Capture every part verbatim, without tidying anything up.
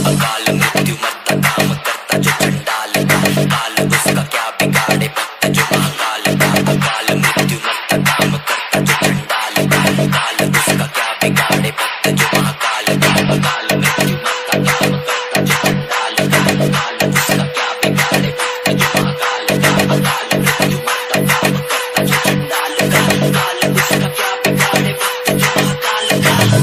अकाल मृत्यु मरता काम करता जो चंडाल का, काल उसका क्या बिगाड़े भक्त जो महाकाल का। अकाल मृत्यु मरता काम करता जो चंडाल का, काल उसका क्या बिगाड़े भक्त जो महाकाल का। अकाल मृत्यु मरता काम करता जो चंडाल का, काल उसका क्या बिगाड़े भक्त जो महाकाल का। अकाल मृत्यु मरता काम करता जो चंडाल का, काल उसका क्या बिगाड़े भक्त जो महाकाल का।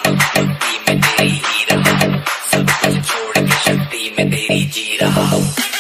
जी रहा हूँ।